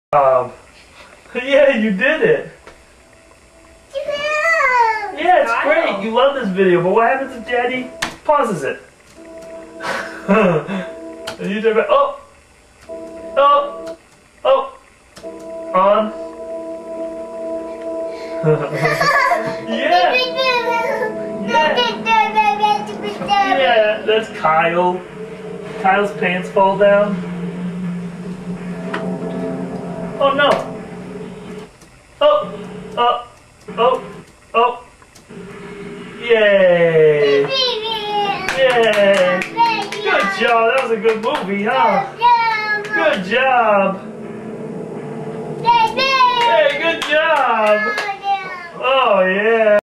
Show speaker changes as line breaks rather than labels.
Yeah, you did it. Yeah, it's great. You love this video, but what happens if Daddy pauses it? And you turn back. Oh! Oh! Oh! On. Yeah! Yeah, that's Kyle. Kyle's pants fall down. Oh no! Oh! Oh! Oh! Oh! Yay! Yay! Good job! That was a good movie, huh? Good job! Hey, good job! Oh yeah!